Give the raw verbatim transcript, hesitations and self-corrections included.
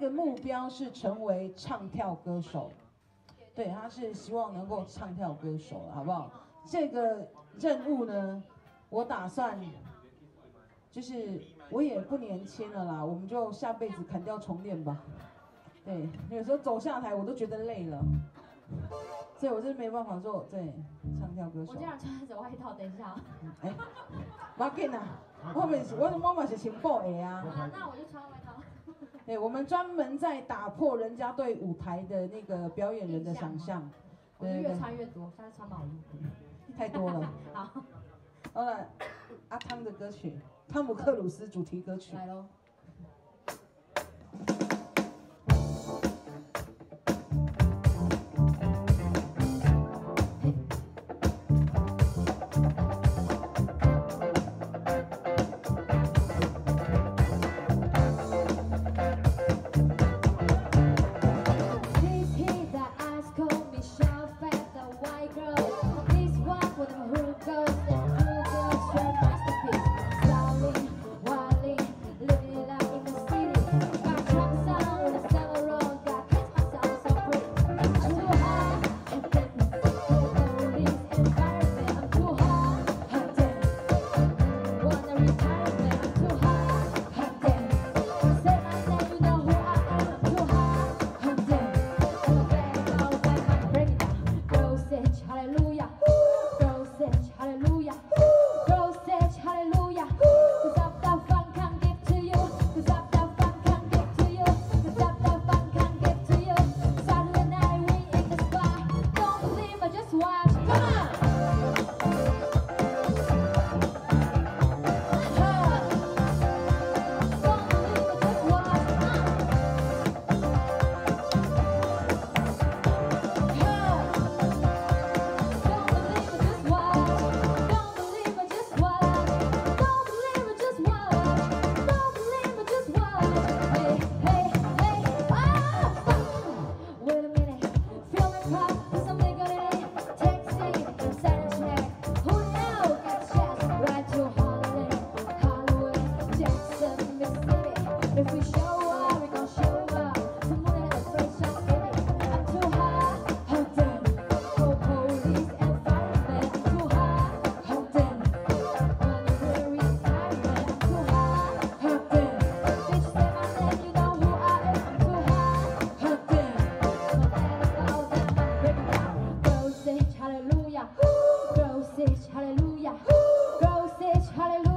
个目标是成为唱跳歌手，对，他是希望能够唱跳歌手，好不好？这个任务呢，我打算就是我也不年轻了啦，我们就下辈子砍掉重练吧。对，有时候走下台我都觉得累了，所以我是没办法做对唱跳歌手。 我这样穿着外套，等一下。 哎，不要紧啊，我们是我我嘛是穿布的啊。 啊，那我就穿外套。 对，我们专门在打破人家对舞台的那个表演人的想象。 我就越穿越多，现在穿毛衣。 太多了。 好。 好了，阿汤的歌曲《汤姆克鲁斯》主题歌曲。 来喽。 Hallelujah. Go stage, hallelujah. Go stage, hallelujah.